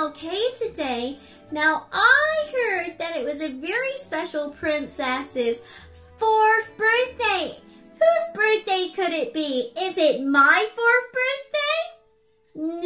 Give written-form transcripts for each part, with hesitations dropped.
okay today. Now, I heard that it was a very special princess's 4th birthday. Whose birthday could it be? Is it my 4th birthday?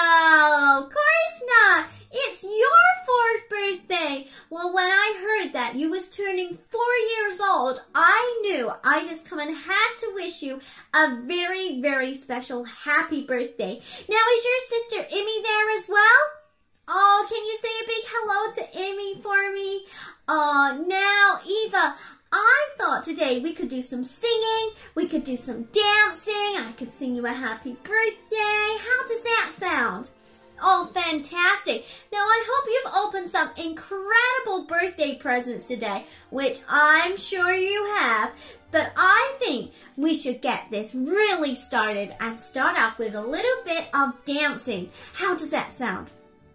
No, of course not. It's your 4th birthday. Well, when I heard that you was turning 4 years old, I knew I just come and had to wish you a very, very special happy birthday. Now, is your sister Emmy there as well? Oh, can you say a big hello to Emmy for me? Oh, now, Eva, I thought today we could do some singing, we could do some dancing, I could sing you a happy birthday. How does that sound? Oh, fantastic. Now, I hope you've opened some incredible birthday presents today, which I'm sure you have. But I think we should get this really started and start off with a little bit of dancing. How does that sound?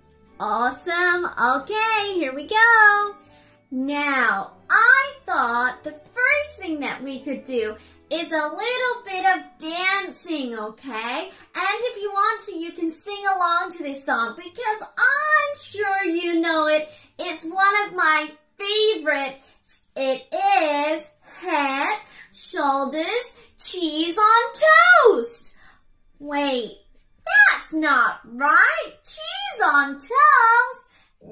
Awesome. Okay, here we go. Now, I thought the first thing that we could do is a little bit of dancing, okay? And if you want to, you can sing along to this song because I'm sure you know it. It's one of my favorites. It is Head, Shoulders, Cheese on Toast. Wait, that's not right. Cheese on toast?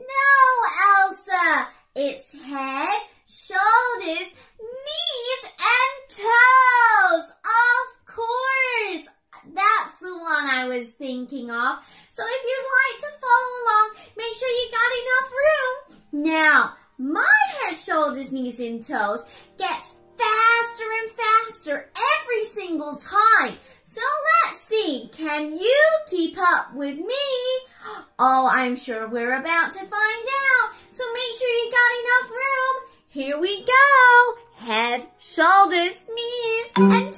No, Elsa. It's head, shoulders, knees, and toes. Of course. That's the one I was thinking of. So if you'd like to follow along, make sure you got enough room. Now, my head, shoulders, knees, and toes gets faster and faster every single time. So let's see, can you keep up with me? Oh, I'm sure we're about to find out. So make sure you got enough room. Here we go. Head, shoulders, knees, and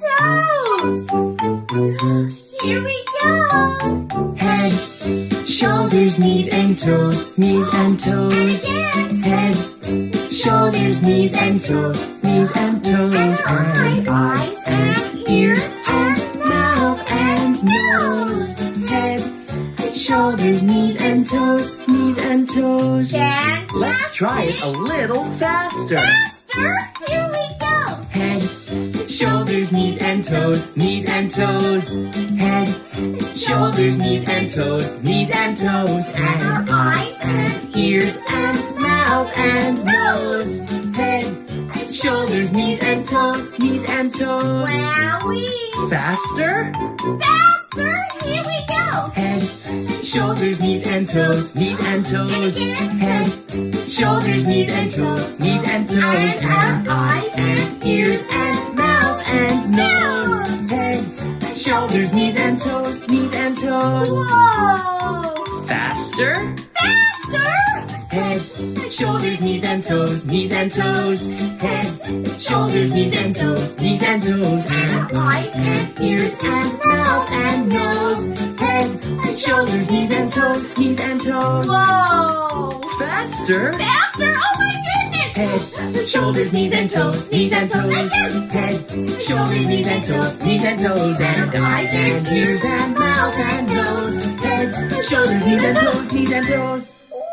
toes. Here we go. Head, shoulders, knees, and toes, knees and toes. Head, shoulders, knees, and toes, knees and toes. And eyes, and ears, and mouth, and nose. Head, shoulders, knees, and toes, knees and toes. Fantastic. Let's try it a little faster. Faster? Here we go. Head, shoulders, knees, and toes, knees and toes. Head, shoulders, knees, and toes, knees and toes. And eyes, and ears, and mouth, and nose. Head, shoulders, knees, and toes, knees and toes. Wowee. Faster? Faster? Here we go. Head, shoulders, knees, and toes, knees and toes. Head, shoulders, knees, and toes, knees and toes. And eyes, and ears, and mouth, and nose. Head, shoulders, knees, and toes, knees and toes. Whoa. Faster? Faster? Head, shoulders, knees, and toes, knees and toes. Head, shoulders, knees, and toes, knees and toes. And eyes, and ears, and mouth, and nose. Head, shoulders, knees, and toes, knees and toes. Whoa. Faster? Faster? Oh my goodness. Head, shoulders, knees, and toes, knees and toes. Head, shoulders, knees, and toes, knees and toes. And eyes, and ears, and mouth, and nose. Head, shoulders, knees, and toes, knees and toes.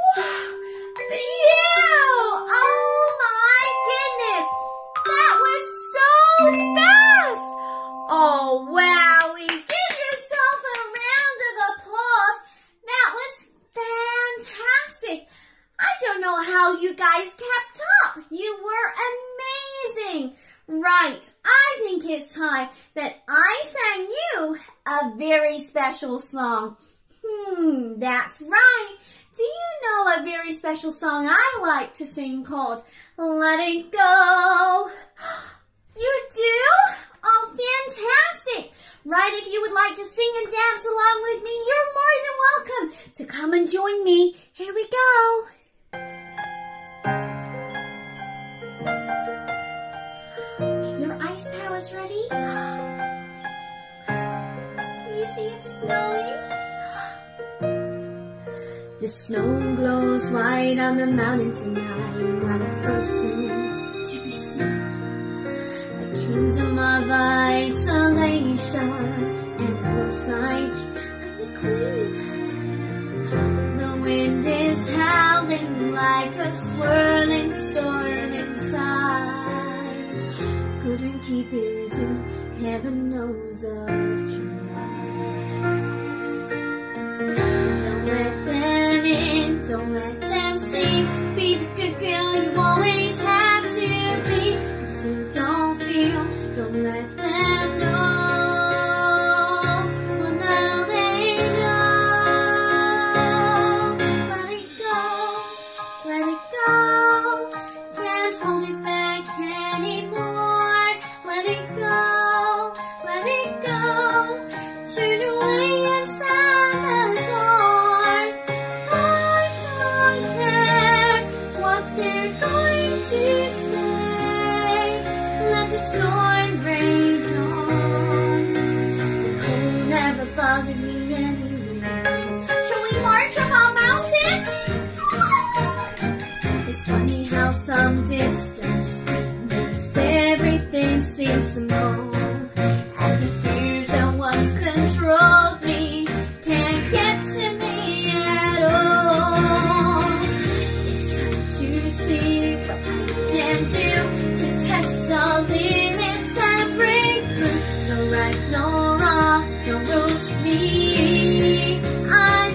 Oh, wowie. Give yourself a round of applause. That was fantastic. I don't know how you guys kept up. You were amazing. Right, I think it's time that I sang you a very special song. That's right. Do you know a very special song I like to sing called Let It Go? You do? Oh, fantastic. Right, if you would like to sing and dance along with me, you're more than welcome to come and join me. Here we go. Okay, your ice powers ready? You see it's snowing? The snow glows white on the mountain tonight, not a footprint to be seen. Kingdom of isolation, and it looks like I'm the queen. The wind like a swirling storm inside. Couldn't keep it in, heaven knows I've tried. Don't let them in, don't let them see. Be the good girl you always have to be. 'Cause you don't feel, don't let them know. Well, now they know. Let it go, let it go. Can't hold it back anymore. Let it go, let it go. Turn away inside the door. I don't care what they're going to say. Let the storm rage on. The cold never bothered me anyway. Shall we march up our mountains? It's funny how some distance makes everything seem small. And the fears that once controlled me can't get to me at all. It's time to see what we can do to test the limits and break through. No right, no wrong, no rules me. I'm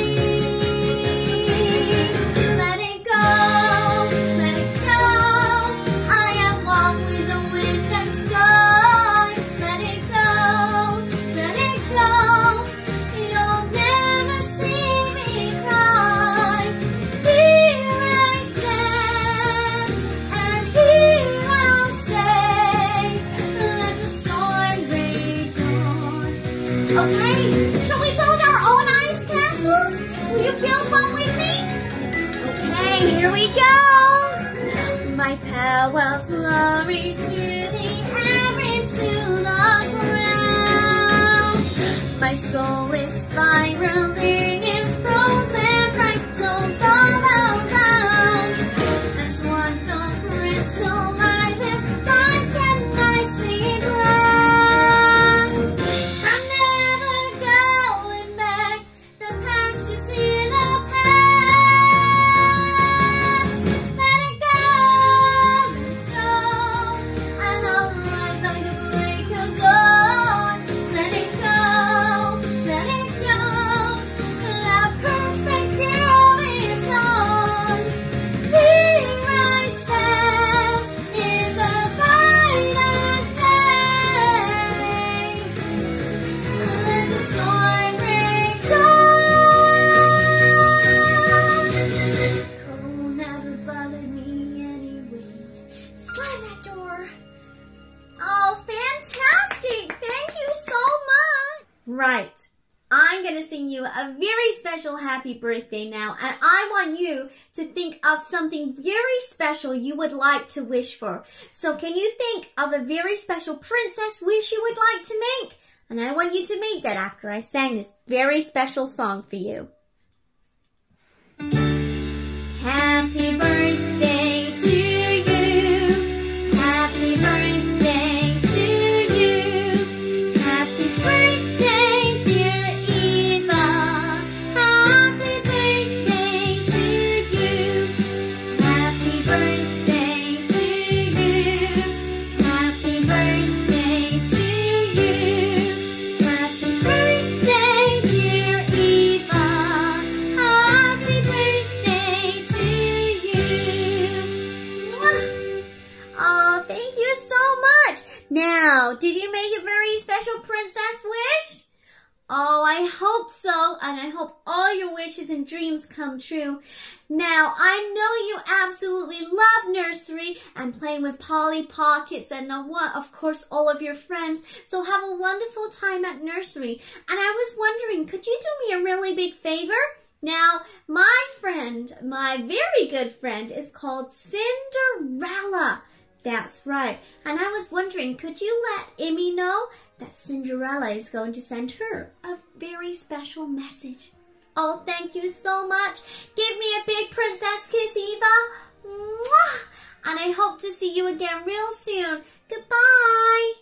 free. Let it go, let it go. I am one with the wind and sky. Let it go, let it go. You'll never see me cry. Here I stand, and here I'll stay. Let the storm rage on. Okay, shall we build our own ice castles? Will you build one with me? Okay, here we go. My power flurries through the air into the ground. My soul is spiraling in frozen fractals all around. As one thought crystallizes like an icy blast. I'm never going back. The past is in the past. Let it go, and I'll rise like the break of dawn. Let it go, let it go. That perfect girl is gone. Here I stand in the light of day. Let the storm rage on. Cold never bothered me anyway. Slam that door. Oh, fantastic! Thank you so much. Right. I'm going to sing you a very special happy birthday now, and I want you to think of something very special you would like to wish for. So can you think of a very special princess wish you would like to make? And I want you to make that after I sang this very special song for you. Happy birthday to you. Happy birthday to you. Happy birthday, dear Eva. Happy birthday to you. Happy birthday to you. Happy birthday to you. Happy birthday, dear Eva. Happy birthday to you. Mwah! Oh, thank you so much. Now, did you make a very special princess wish? Oh, I hope so, and I hope all your wishes and dreams come true. Now, I know you absolutely love nursery and playing with Polly Pockets and of course all of your friends. So have a wonderful time at nursery. And I was wondering, could you do me a really big favor? Now, my friend, my very good friend, is called Cinderella. That's right. And I was wondering, could you let Emmy know that Cinderella is going to send her a very special message? Oh, thank you so much. Give me a big princess kiss, Eva. Mwah! And I hope to see you again real soon. Goodbye.